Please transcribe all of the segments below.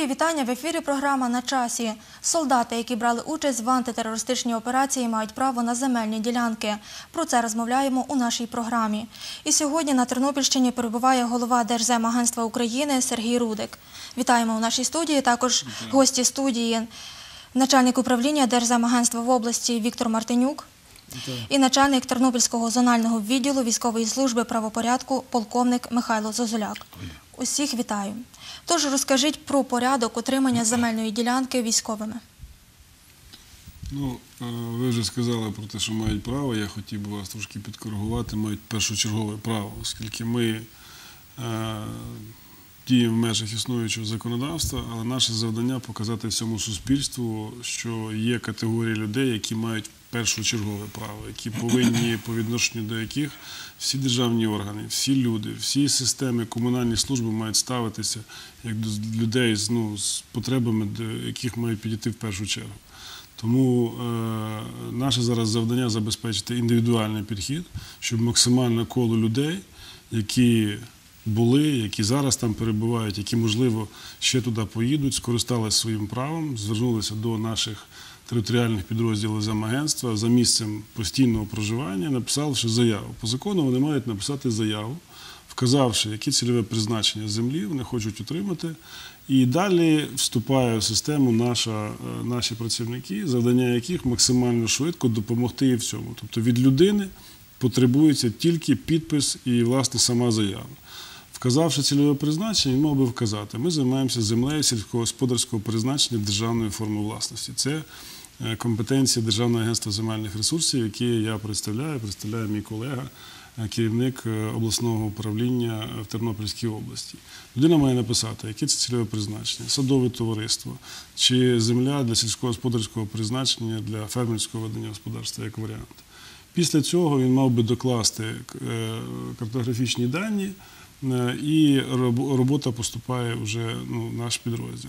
Мої вітання. В ефірі програма «На часі». Солдати, які брали участь в антитерористичній операції, мають право на земельні ділянки. Про це розмовляємо у нашій програмі. І сьогодні на Тернопільщині перебуває голова Держземагентства України Сергій Рудик. Вітаємо у нашій студії. Також гості студії – начальник управління Держземагентства в області Віктор Мартинюк і начальник Тернопільського зонального відділу військової служби правопорядку полковник Михайло Зозуляк. Усіх вітаю. Тож розкажіть про порядок отримання земельної ділянки військовими. Ви вже сказали про те, що мають право. Я хотів би вас трошки підкоригувати. Мають першочергове право, оскільки ми діємо в межах існуючого законодавства, але наше завдання – показати всьому суспільству, що є категорії людей, які мають першочергове право, які повинні, по відношенню до яких всі державні органи, всі люди, всі системи, комунальні служби мають ставитися як до людей з потребами, до яких мають підійти в першу чергу. Тому наше зараз завдання – забезпечити індивідуальний підхід, щоб максимальне коло людей, які були, які зараз там перебувають, які, можливо, ще туди поїдуть, скористалися своїм правом, звернулися до наших територіальних підрозділів Земагентства за місцем постійного проживання, написавши заяву. По закону вони мають написати заяву, вказавши, яке цільове призначення землі вони хочуть отримати. І далі вступає в систему наші працівники, завдання яких максимально швидко допомогти і в цьому. Тобто від людини потребується тільки підпис і, власне, сама заява. Вказавши цільове призначення, він мав би вказати: ми займаємося землею сільськогосподарського призначення державної форми власності. Це компетенція Державного агентства земельних ресурсів, яке я представляє мій колега, керівник обласного управління в Тернопільській області. Людина має написати, яке це цільове призначення, садове товариство, чи земля для сільськогосподарського призначення, для фермерського ведення господарства, як варіант. Після цього він мав би докласти картографічні дані, і робота поступає вже в наш підрозділ.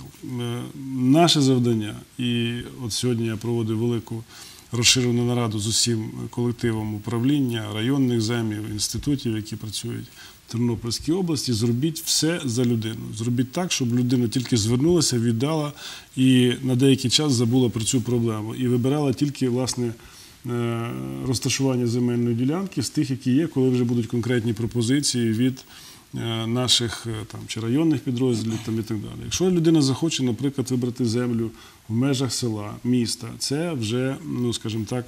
Наше завдання, і от сьогодні я проводив велику розширену нараду з усім колективом управління, районних земів, інститутів, які працюють в Тернопільській області: зробіть все за людину. Зробіть так, щоб людина тільки звернулася, віддала і на деякий час забула про цю проблему. І вибирала тільки, власне, розташування земельної ділянки з тих, які є, коли вже будуть конкретні пропозиції від наших чи районних підрозділів і так далі. Якщо людина захоче, наприклад, вибрати землю в межах села, міста, це вже, скажімо так,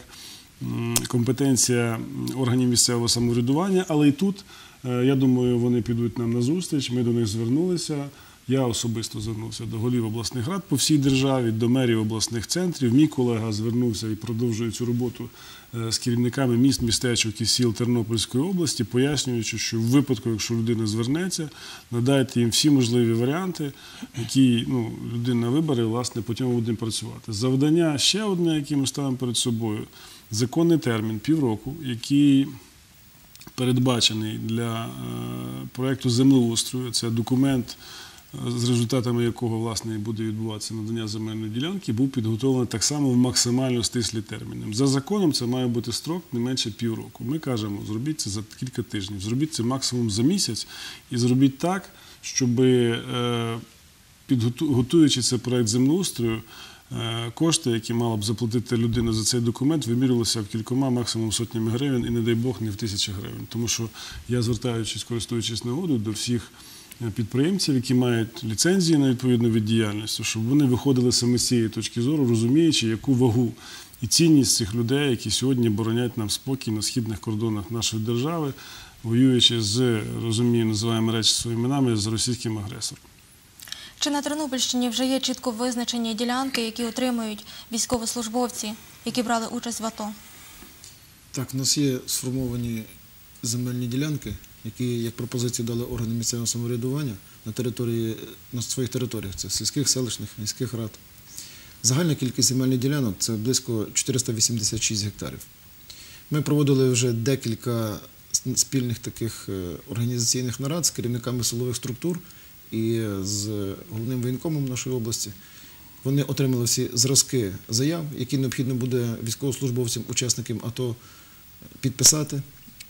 компетенція органів місцевого самоврядування, але і тут, я думаю, вони підуть нам назустріч, ми до них звернулися. Я особисто звернувся до голів обласних рад по всій державі, до мерів обласних центрів. Мій колега звернувся і продовжує цю роботу з керівниками міст, містечок і сіл Тернопільської області, пояснюючи, що в випадку, якщо людина звернеться, надайте їм всі можливі варіанти, які людина вибере, власне, потім ми будемо працювати. Завдання ще одне, яке ми ставимо перед собою – законний термін, півроку, який передбачений для проєкту землеустрою. Це документ, з результатами якого, власне, буде відбуватися надання земельної ділянки, був підготовлений так само в максимально стислі терміни. За законом це має бути строк не менше півроку. Ми кажемо, зробіть це за кілька тижнів, зробіть це максимум за місяць і зробіть так, щоб, готуючи цей проєкт землеустрою, кошти, які мала б заплатити людина за цей документ, вимірювалися в кількома, максимум сотнями гривень і, не дай Бог, не в тисячі гривень. Тому що я, звертаючись, користуючись нагодою, до всіх підприємців, які мають ліцензії на відповідну від діяльності, щоб вони виходили саме з цієї точки зору, розуміючи, яку вагу і цінність цих людей, які сьогодні боронять нам спокій на східних кордонах нашої держави, воюючи з, називаємо речі своїми іменами, з російським агресором. Чи на Тернопільщині вже є чітко визначені ділянки, які отримують військовослужбовці, які брали участь в АТО? Так, в нас є сформовані земельні ділянки, які, як пропозиції, дали органи місцевого самоврядування на своїх територіях. Це сільських, селищних, міських рад. Загальна кількість земельних ділянок – це близько 486 гектарів. Ми проводили вже декілька спільних таких організаційних нарад з керівниками силових структур і з головним воєнкомом нашої області. Вони отримали всі зразки заяв, які необхідно буде військовослужбовцям, учасникам АТО підписати.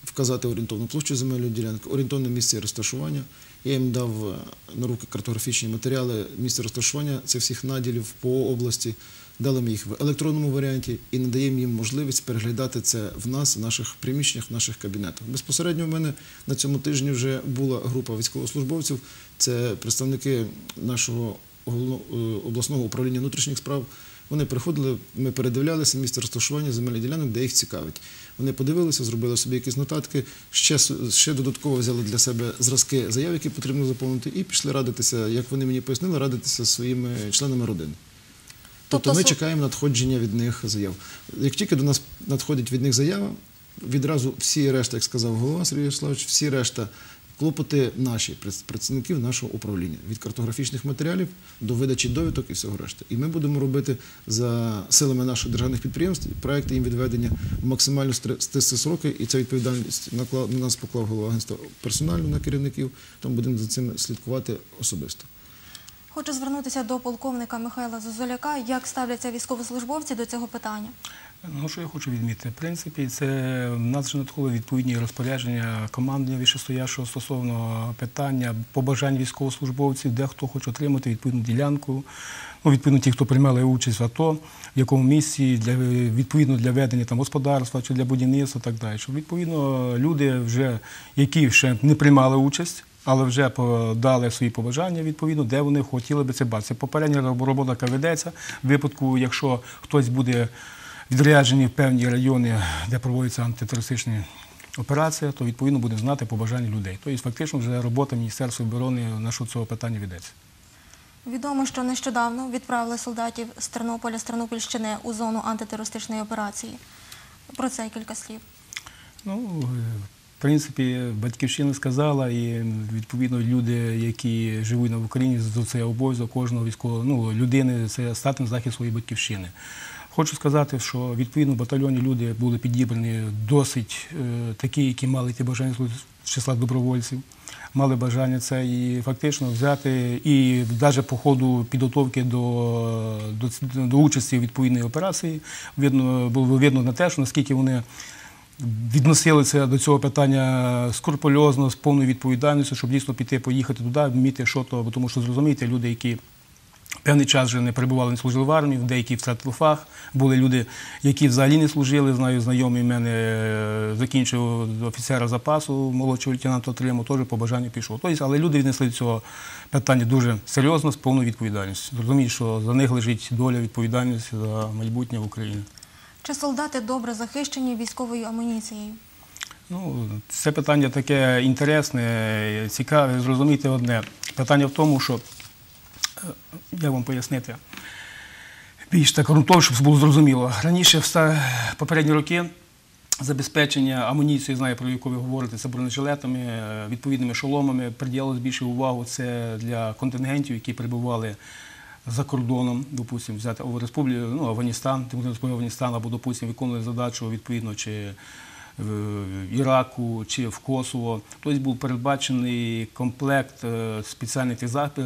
вказати орієнтовну площу земельної ділянки, орієнтовне місце розташування. Я їм дав на руки картографічні матеріали місця розташування цих всіх наділів по області. Дали ми їх в електронному варіанті і надаємо їм можливість переглядати це в нас, в наших приміщеннях, в наших кабінетах. Безпосередньо в мене на цьому тижні вже була група військовослужбовців, це представники нашого обласного управління внутрішніх справ. Вони приходили, ми передивлялися місце розташування земельних ділянок, де їх цікавить. Вони подивилися, зробили собі якісь нотатки, ще додатково взяли для себе зразки заяв, які потрібно заповнити, і пішли радитися, як вони мені пояснили, радитися зі своїми членами родини. Тобто ми чекаємо надходження від них заяв. Як тільки до нас надходить від них заява, відразу всі решта, як сказав голова Сергій Ярославович, всі решта клопоти наші, працівників нашого управління, від картографічних матеріалів до видачі довідок і всього решти. І ми будемо робити за силами наших державних підприємств проекти їм відведення в максимально стислі сроки, і ця відповідальність на нас поклав голова агентства персонально, на керівників, тому будемо за цим слідкувати особисто. Хочу звернутися до полковника Михайла Зозуляка. Як ставляться військовослужбовці до цього питання? Ну, що я хочу відмітити? В принципі, це в нас вже надходили відповідні розпорядження командування вищестоящого стосовно питання побажань військовослужбовців, де хто хоче отримати відповідну ділянку, ну, відповідно ті, хто приймали участь в АТО, в якому місці, відповідно для ведення там, господарства чи для будівництва і так далі. Щоб, відповідно, люди, вже, які ще не приймали участь, але вже подали свої побажання, відповідно, де вони хотіли би це бачити. Це попередня робота, яка ведеться. В випадку, якщо хтось буде відряджений в певні райони, де проводиться антитерористична операція, то, відповідно, будемо знати побажання людей. Тобто, фактично, вже робота Міністерства оборони на цього питання ведеться. Відомо, що нещодавно відправили солдатів з Тернополя, з Тернопільщини у зону антитерористичної операції. Про це кілька слів. Ну, в принципі, Батьківщина сказала, і, відповідно, люди, які живуть в Україні, це обов'язок кожного військового, людини, це стати на захист своєї Батьківщини. Хочу сказати, що, відповідно, в батальйоні люди були підібрані досить такі, які мали ті бажання з числа добровольців, мали бажання це і фактично взяти, і навіть по ходу підготовки до участі в відповідній операції було видно на те, що наскільки вони відносилися до цього питання скрупульозно, з повною відповідальністю, щоб дійсно піти, поїхати туди, вміти що то, тому що, зрозумієте, люди, які певний час вже не перебували, не служили в армії, деякі втратили фах, були люди, які взагалі не служили, знаю, знайомий в мене закінчив офіцера запасу, молодшого лейтенанта отримав, теж по бажанню пішов. Тобто, але люди віднесли до цього питання дуже серйозно, з повною відповідальністю. Розуміють, що за них лежить доля відповідальності за майбутнє в Україні. Чи солдати добре захищені військовою амуніцією? Ну, це питання таке інтересне, цікаве. Зрозумійте одне. Питання в тому, що, як вам пояснити, більш так ґрунтовно, щоб було зрозуміло. Раніше, в попередні роки, забезпечення амуніцією, знаю, про яку ви говорите, це бронежилетами, відповідними шоломами, приділялось більше увагу це для контингентів, які перебували за кордоном, допустимо, взяти Афганістан, Афганістан, або, допустимо, виконували задачу, відповідно, чи в Іраку, чи в Косово. Тобто був передбачений комплект спеціальних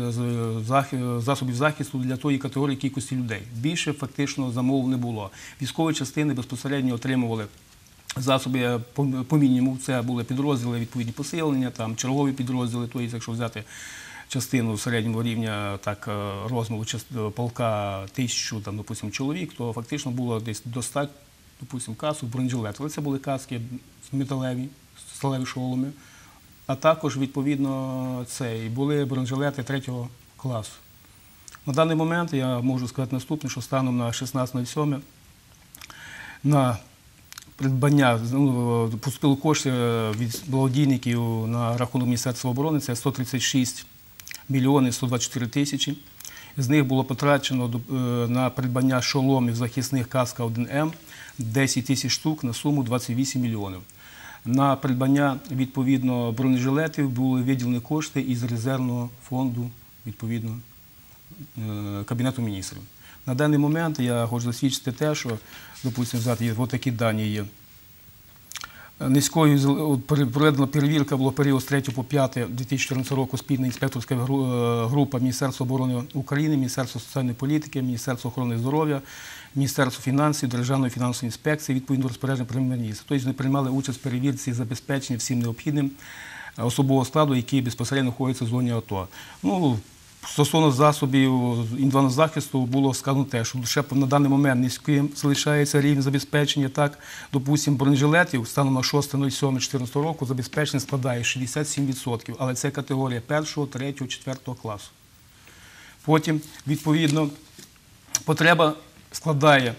засобів захисту для тої категорії кількості людей. Більше фактично замов не було. Військові частини безпосередньо отримували засоби по мінімуму. Це були підрозділи, відповідні посилення, там, чергові підрозділи, тобто, якщо взяти частину середнього рівня розміру полка 1000, там, допустим, чоловік, то фактично було десь достатньо, допустим, касок, бронежилет. Але це були каски металеві, сталеві шоломи, а також, відповідно, були бронежилети 3-го класу. На даний момент я можу сказати наступне, що станом на 16.07 на придбання, поступили кошти від благодійників на рахунок Міністерства оборони, це 136 мільйонів 124 тисячі. З них було потрачено на придбання шоломів захисних каска 1М 10 тисяч штук на суму 28 мільйонів. На придбання, відповідно, бронежилетів були виділені кошти із резервного фонду, відповідно, Кабінету міністрів. На даний момент я хочу засвідчити те, що, допустимо, ось такі дані є. Низькою проведена перевірка була в період з 3 по 5 2014 року спільна інспекторська група Міністерства оборони України, Міністерства соціальної політики, Міністерства охорони здоров'я, Міністерства фінансів, Державної фінансової інспекції, відповідно до розпорядження прем'єр-міністра. Тобто вони приймали участь в перевірці і забезпеченні всім необхідним особового складу, який безпосередньо знаходиться в зоні АТО. Ну, стосовно засобів індивідуального захисту було сказано те, що ще на даний момент низьким залишається рівень забезпечення. Так, допустимо, бронежилетів станом на 6.07.2014 року забезпечення складає 67%, але це категорія 1, 3, 4 класу. Потім, відповідно, потреба складає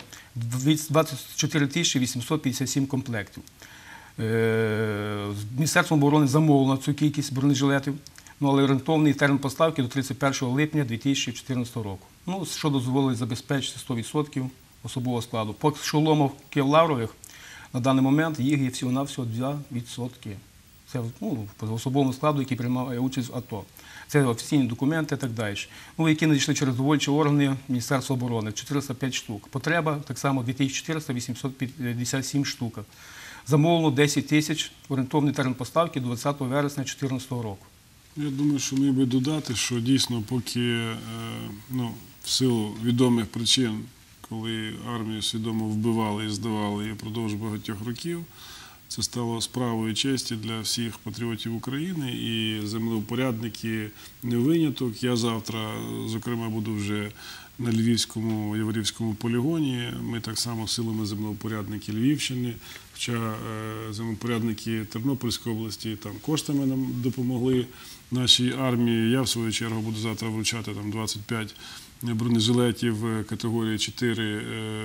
24 857 комплектів. Міністерством оборони замовлено цю кількість бронежилетів, але орієнтовний термін поставки до 31 липня 2014 року. Ну, що дозволить забезпечити 100% особового складу. По шоломах кевларових на даний момент їх є всього-навсього 2%. Це по особовому складу, який приймає участь в АТО. Це офіційні документи і так далі. Ну, які надійшли через довольчі органи Міністерства оборони. 405 штук. Потреба так само 2400 857 штук. Замовлено 10 тисяч, орієнтовний термін поставки до 20 вересня 2014 року. Я думаю, що міг би додати, що дійсно поки в силу відомих причин, коли армію свідомо вбивали і здавали і впродовж багатьох років, це стало справою честі для всіх патріотів України, і землевпорядники не виняток. Я завтра, зокрема, буду вже на Львівському, Яворівському полігоні. Ми так само силами землевпорядників Львівщини, хоча землевпорядники Тернопільської області там коштами нам допомогли нашій армії. Я, в свою чергу, буду завтра вручати там 25 бронежилетів категорії 4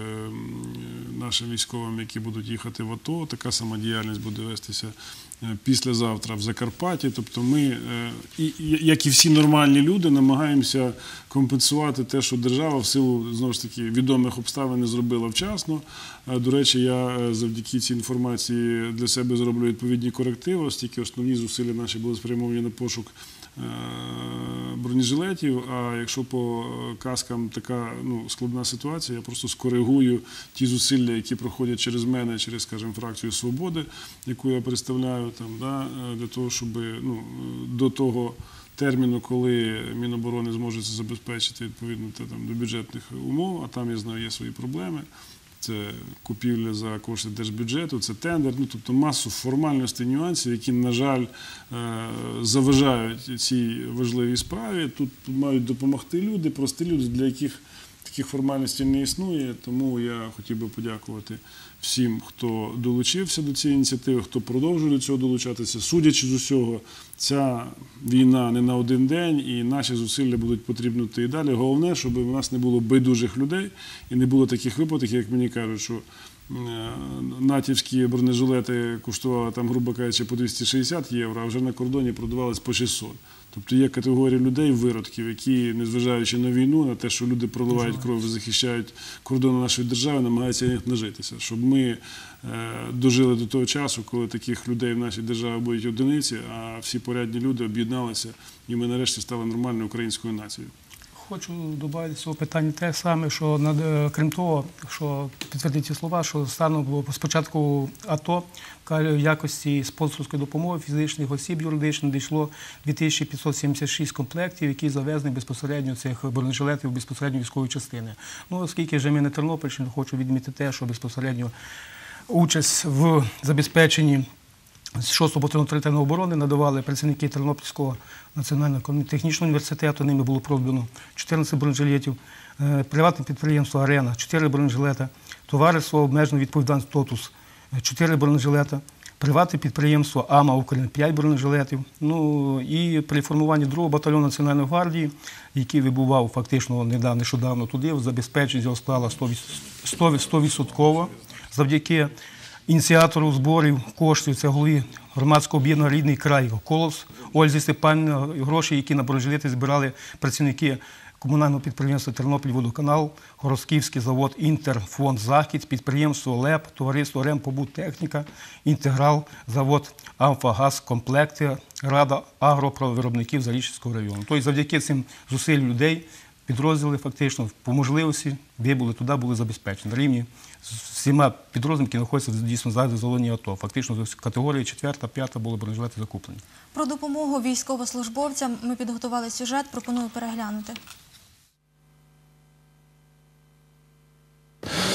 нашим військовим, які будуть їхати в АТО. Така сама діяльність буде вестися післязавтра в Закарпатті. Тобто ми, як і всі нормальні люди, намагаємося компенсувати те, що держава в силу, знову ж таки, відомих обставин не зробила вчасно. До речі, я завдяки цій інформації для себе зроблю відповідні корективи, оскільки основні зусилля наші були спрямовані на пошук бронежилетів, а якщо по каскам така складна ситуація, я просто скоригую ті зусилля, які проходять через мене, через, скажімо, фракцію «Свободи», яку я представляю, для того, щоб до того терміну, коли Міноборони зможе це забезпечити відповідно до бюджетних умов, а там, я знаю, є свої проблеми. Це купівля за кошти держбюджету, це тендер, тобто масу формальностей, нюансів, які, на жаль, заважають цій важливій справі. Тут мають допомогти люди, прості люди, для яких таких формальностей не існує. Тому я хотів би подякувати всім, хто долучився до цієї ініціативи, хто продовжує до цього долучатися. Судячи з усього, ця війна не на один день, і наші зусилля будуть потрібні і далі. Головне, щоб у нас не було байдужих людей і не було таких випадків, як мені кажуть, що натівські бронежилети коштували, там, грубо кажучи, по 260 євро, а вже на кордоні продавались по 600. Тобто є категорія людей, виродків, які, незважаючи на війну, на те, що люди проливають кров і захищають кордони нашої держави, намагаються на них нажитися. Щоб ми дожили до того часу, коли таких людей в нашій державі будуть одиниці, а всі порядні люди об'єдналися, і ми нарешті стали нормальною українською нацією. Хочу додати з цього питання те саме, що крім того, що підтвердити ці слова, що станом з початку АТО в якості спонсорської допомоги фізичних осіб юридичних дійшло 2576 комплектів, які завезені безпосередньо цих бронежилетів безпосередньо військової частини. Ну, оскільки вже ми на Тернопільщині, хочу відмітити те, що безпосередньо участь в забезпеченні з 6-го батальйону територіальної оборони надавали працівники Тернопільського національного технічного університету, ними було продано 14 бронежилетів, приватне підприємство «Арена» – 4 бронежилета, товариство обмеженої відповідальності «Тотус» – 4 бронежилета, приватне підприємство «АМА України» – 5 бронежилетів. Ну і при формуванні 2-го батальйону Національної гвардії, який вибував фактично нещодавно туди, забезпечення його склала 100%, завдяки ініціатору зборів коштів, це голові громадського об'єднання «Рідний край» Колос Ользі Степанівни, гроші, які на бронежилети збирали працівники комунального підприємства «Тернопільводоканал», Хоростківський завод «Інтерфонд Захід», підприємство «ЛЕП», товариство «Ремпобуттехніка», «Інтеграл», завод «Амфагаз», комплекти, Рада агропровиробників Зарічненського району. Тобто завдяки цим зусиллям людей підрозділи фактично по можливості вибули туди, були забезпечені. На рівні з всіма підрозділами, які знаходяться дійсно зараз в зоні АТО. Фактично з категорії 4-5 були бронежилети закуплені. Про допомогу військовослужбовцям ми підготували сюжет, пропоную переглянути.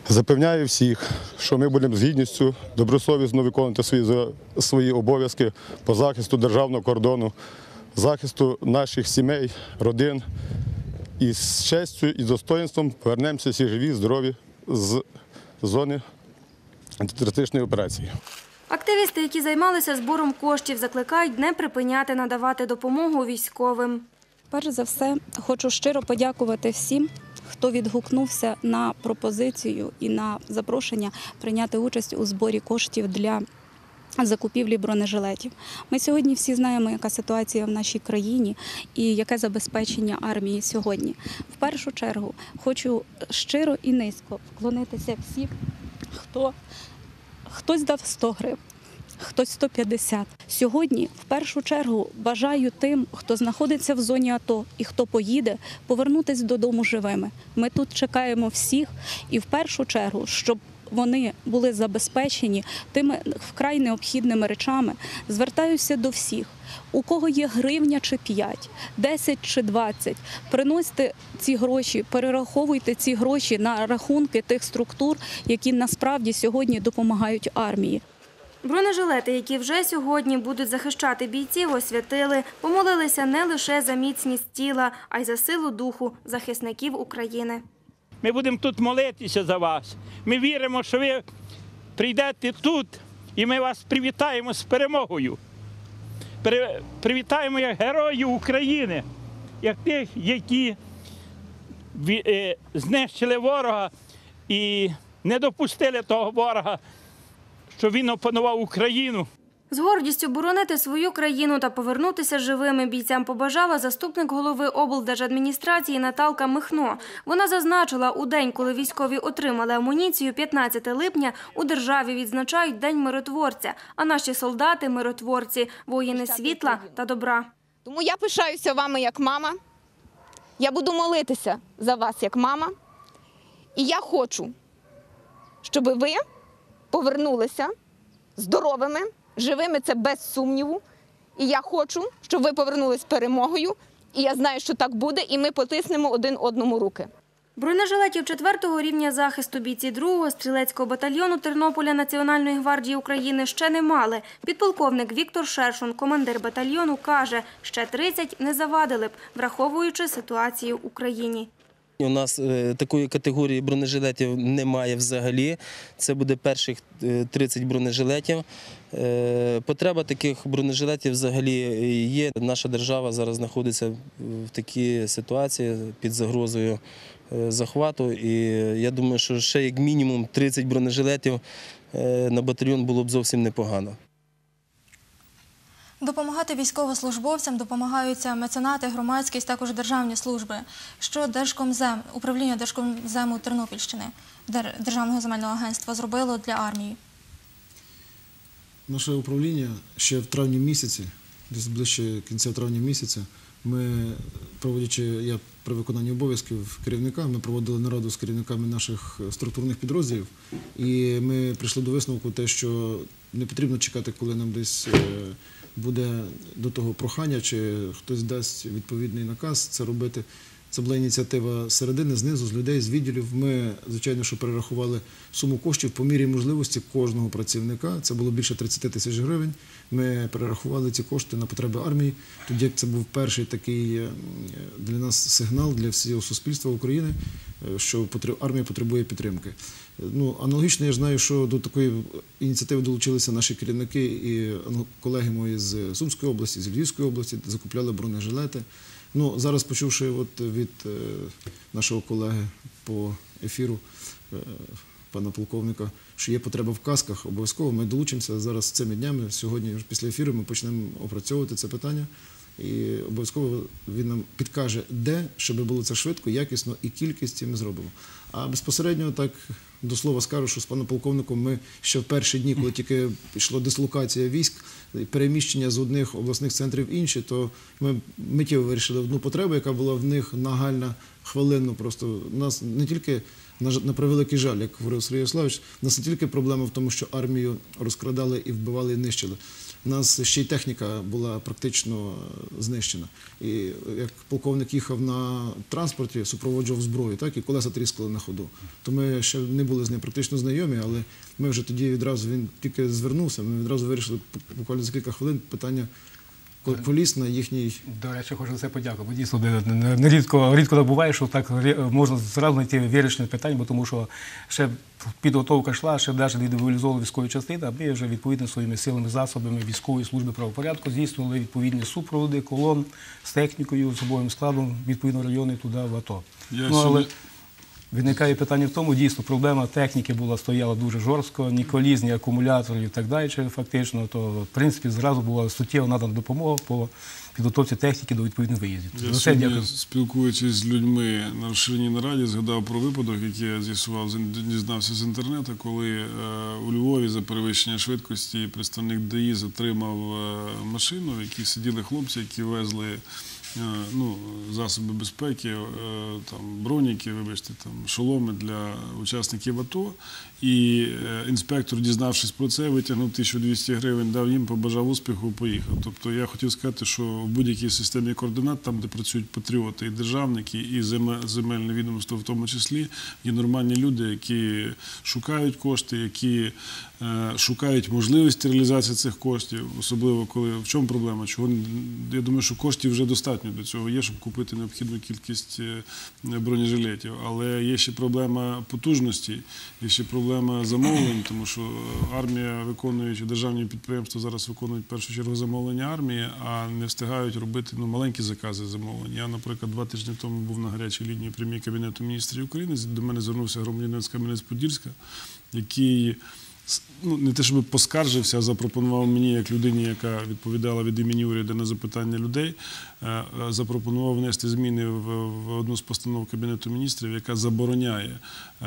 Запевняю всіх, що ми будемо з гідністю добросовісно виконувати свої обов'язки по захисту державного кордону, захисту наших сімей, родин. І з честю і достоїнством повернемося всі живі, здорові з зони антитерористичної операції. Активісти, які займалися збором коштів, закликають не припиняти надавати допомогу військовим. Перш за все, хочу щиро подякувати всім, хто відгукнувся на пропозицію і на запрошення прийняти участь у зборі коштів для закупівлі бронежилетів. Ми сьогодні всі знаємо, яка ситуація в нашій країні і яке забезпечення армії сьогодні. В першу чергу хочу щиро і низько вклонитися всім, хтось дав 100 гривень. Хтось 150. Сьогодні, в першу чергу, бажаю тим, хто знаходиться в зоні АТО і хто поїде, повернутися додому живими. Ми тут чекаємо всіх і, в першу чергу, щоб вони були забезпечені тими вкрай необхідними речами. Звертаюся до всіх. У кого є гривня чи 5, 10 чи 20, приносьте ці гроші, перераховуйте ці гроші на рахунки тих структур, які насправді сьогодні допомагають армії. Бронежилети, які вже сьогодні будуть захищати бійців, освятили, помолилися не лише за міцність тіла, а й за силу духу захисників України. Ми будемо тут молитися за вас. Ми віримо, що ви прийдете тут, і ми вас привітаємо з перемогою. Привітаємо як героїв України, як тих, які знищили ворога і не допустили того ворога, що він опанував Україну. З гордістю боронити свою країну та повернутися живими бійцям побажала заступник голови облдержадміністрації Наталка Михно. Вона зазначила, у день, коли військові отримали амуніцію, 15 липня, у державі відзначають День миротворця, а наші солдати – миротворці, воїни світла та добра. Тому я пишаюся вами як мама, я буду молитися за вас як мама, і я хочу, щоб ви повернулися здоровими, живими – це без сумніву. І я хочу, щоб ви повернулись з перемогою. І я знаю, що так буде, і ми потиснемо один одному руки. Бронежилетів 4-го рівня захисту бійці 2-го стрілецького батальйону Тернополя Національної гвардії України ще не мали. Підполковник Віктор Шершун, командир батальйону, каже, ще 30 не завадили б, враховуючи ситуацію в Україні. У нас такої категорії бронежилетів немає взагалі. Це буде перших 30 бронежилетів. Потреба таких бронежилетів взагалі є. Наша держава зараз знаходиться в такій ситуації під загрозою захвату. І я думаю, що ще як мінімум 30 бронежилетів на батальйон було б зовсім непогано. Допомагати військовослужбовцям допомагаються меценати, громадськість, також державні служби. Що Держкомзем, управління Держкомзему Тернопільщини, Державного земельного агентства зробило для армії? Наше управління ще в травні місяці, десь ближче кінця травня місяця, ми, я при виконанні обов'язків керівника, ми проводили нараду з керівниками наших структурних підрозділів, і ми прийшли до висновку те, що не потрібно чекати, коли нам десь буде до того прохання, чи хтось дасть відповідний наказ це робити. Це була ініціатива середини, знизу, з людей, з відділів. Ми, звичайно, що перерахували суму коштів по мірі можливості кожного працівника. Це було більше 30 тисяч гривень. Ми перерахували ці кошти на потреби армії. Тоді це був перший такий для нас сигнал, для всього суспільства України, що армія потребує підтримки. Аналогічно, я знаю, що до такої ініціативи долучилися наші керівники і колеги мої з Сумської області, з Львівської області, закупляли бронежилети. Зараз, почувши від нашого колеги по ефіру, пана полковника, що є потреба в касках, обов'язково ми долучимося зараз цими днями. Сьогодні, після ефіру, ми почнемо опрацьовувати це питання. І обов'язково він нам підкаже, де, щоб було це швидко, якісно і кількість ми зробимо. А безпосередньо, так до слова скажу, що з паном полковником ми ще в перші дні, коли тільки пішла дислокація військ, переміщення з одних обласних центрів в інші, то ми миттєво вирішили одну потребу, яка була в них нагальна, хвилинно. Просто у нас не тільки, на превеликий жаль, як говорив Сергій Ярославович, у нас не тільки проблема в тому, що армію розкрадали і вбивали, і нищили. У нас ще й техніка була практично знищена. І як полковник їхав на транспорті, супроводжував зброю, так, і колеса тріскали на ходу. То ми ще не були з ним практично знайомі, але ми вже тоді відразу, він тільки звернувся, ми відразу вирішили буквально за кілька хвилин питання коліс на їхній... До речі, хочу за це подякувати. Бо дійсно, рідко буває, що так можна зразу знайти вирішення питань, бо тому що ще підготовка йшла, ще навіть не мобілізовували військові частини, а ми вже відповідно своїми силами, засобами військової служби правопорядку здійснювали відповідні супроводи, колон з технікою, з особовим складом, відповідно райони туди в АТО. Але виникає питання в тому, дійсно, проблема техніки стояла дуже жорстко, ні коліз, ні акумуляторів і так далі, фактично, то, в принципі, зразу була суттєво надана допомога по підготовці техніки до відповідних виїздів. Я сьогодні, спілкуючись з людьми на розширеній нараді, згадав про випадок, який я з'ясував, дізнався з інтернету, коли у Львові за перевищення швидкості представник ДАІ затримав машину, в якій сиділи хлопці, які везли засоби безпеки, броніки, шоломи для учасників АТО. І інспектор, дізнавшись про це, витягнув 1200 гривень, дав їм, побажав успіху, поїхав. Тобто я хотів сказати, що в будь-якій системі координат, там, де працюють патріоти і державники, і земельне відомство в тому числі, є нормальні люди, які шукають кошти, які шукають можливості реалізації цих коштів, особливо коли, в чому проблема? Я думаю, що коштів вже достатньо до цього є, щоб купити необхідну кількість бронежилетів, але є ще проблема потужності, є ще проблема замовлень, тому що армія, виконуючи державні підприємства, зараз виконують в першу чергу замовлення армії, а не встигають робити маленькі закази замовлень. Я, наприклад, 2 тижні тому був на гарячій лінії прем'єр Кабінету міністрів України, до мене звернувся громадянин з Кам'янець-Подільська, який не те, щоб поскаржився, а запропонував мені, як людині, яка відповідала від імені уряду на запитання людей, запропонував внести зміни в одну з постанов Кабінету міністрів, яка забороняє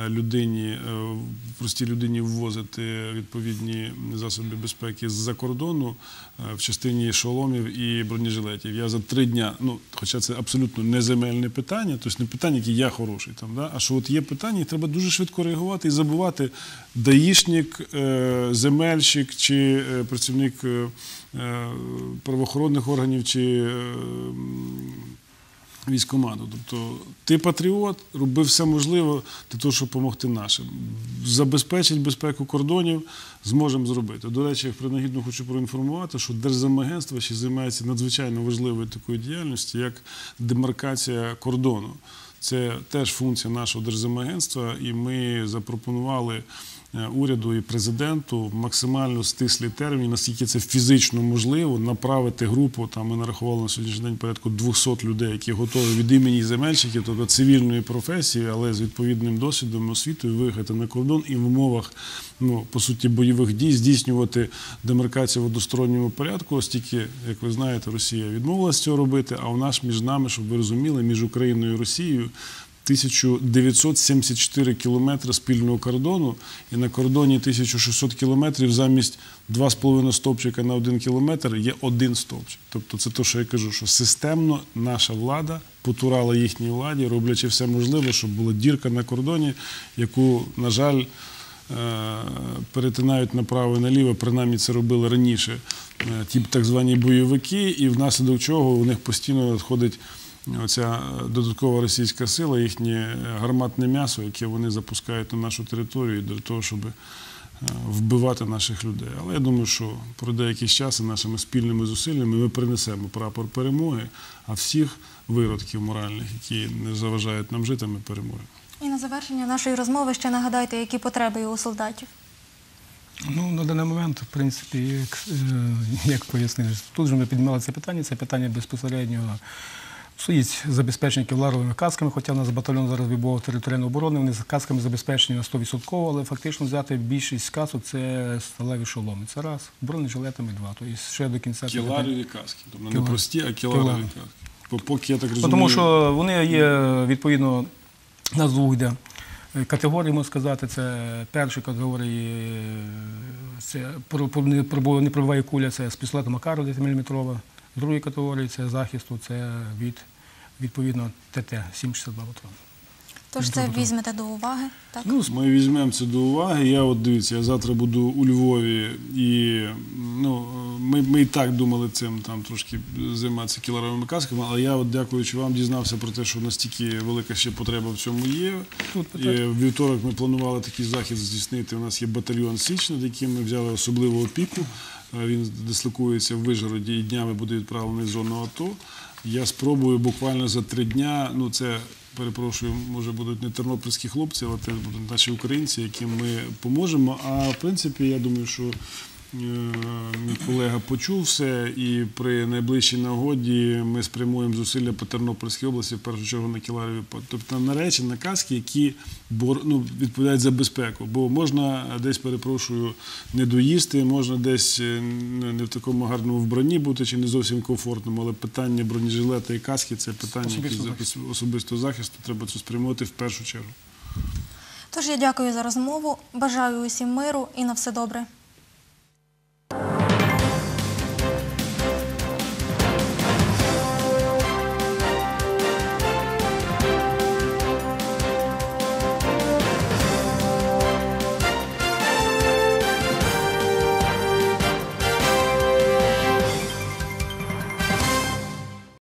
простій людині ввозити відповідні засоби безпеки з-за кордону в частині шоломів і бронежилетів. Я за 3 дня, хоча це абсолютно не земельне питання, тобто не питання, які я хороший, а що от є питання, і треба дуже швидко реагувати і забувати даїшник, земельщик чи працівник правоохоронних органів чи військкомату. Тобто ти патріот, роби все можливе для того, щоб допомогти нашим. Забезпечить безпеку кордонів зможемо зробити. До речі, принагідно хочу проінформувати, що Держземагентство ще займається надзвичайно важливою такою діяльністю, як демаркація кордону. Це теж функція нашого Держземагентства, і ми запропонували уряду і президенту в максимально стислі терміни, наскільки це фізично можливо, направити групу, ми нарахували на сьогоднішній день порядку 200 людей, які готові від імені земельщиків, тобто цивільної професії, але з відповідним досвідом, освітою, виїхати на кордон і в умовах, по суті, бойових дій здійснювати демаркацію в односторонньому порядку, оскільки, як ви знаєте, Росія відмовилася цього робити, а у нас між нами, щоб ви розуміли, між Україною і Росією 1974 кілометри спільного кордону, і на кордоні 1600 кілометрів замість 2,5 стовпчика на 1 кілометр є 1 стовпчик. Тобто це те, що я кажу, що системно наша влада потурала їхній владі, роблячи все можливе, щоб була дірка на кордоні, яку, на жаль, перетинають направо і наліво, принаймні це робили раніше ті так звані бойовики, і внаслідок чого у них постійно надходить оця додаткова російська сила, їхнє гарматне м'ясо, яке вони запускають на нашу територію для того, щоб вбивати наших людей. Але я думаю, що пройде якийсь час і нашими спільними зусиллями ми принесемо прапор перемоги, а всіх виродків моральних, які не заважають нам жити, ми переможемо. І на завершення нашої розмови ще нагадайте, які потреби є у солдатів. На даний момент, в принципі, як пояснили, тут же ми піднімали це питання безпосередньо стоїть забезпечення кевларовими касками, хоча у нас батальйон зараз вибував територіальної оборони, вони з касками забезпечені на 100%, але фактично взяти більшість касок – це сталеві шоломи. Це раз, бронежилетами 2. Тобто ще до кінця... Келарові каски, тобто не прості, а келарові каски. Поки я так розумію... Тому що вони є, відповідно, у нас 2 йде категорії, можна сказати. Це перші категорії, це непробиває куля, це з пістолетом Макарова 10-мм. Другої категорії – це захисту, це відповідно ТТ-7,62 патрон. Тож це візьмете до уваги, так? Ну, ми візьмемо це до уваги. Дивіться, я завтра буду у Львові і ми і так думали цим там трошки займатися кілеровими касками, але я, дякуючи вам, дізнався про те, що настільки велика ще потреба в цьому є. І в вівторок ми планували такий захід здійснити. У нас є батальйон «Січ», над яким ми взяли особливу опіку. Він дислокується в Вишгороді і днями буде відправлений в зону АТО. Я спробую буквально за 3 дня, це, перепрошую, може будуть не тернопільські хлопці, але це будуть наші українці, яким ми поможемо. А в принципі, я думаю, що мій колега почув все, і при найближчій нагоді ми спрямуємо зусилля по Тернопільській області, в першу чергу на Кіларові, тобто на речі, на каски, які відповідають за безпеку. Бо можна десь, перепрошую, не доїсти, можна десь не в такому гарному вбранні бути чи не зовсім комфортному, але питання бронежилета і каски – це питання особистого захисту, треба це спрямувати в першу чергу. Тож я дякую за розмову, бажаю усім миру і на все добре.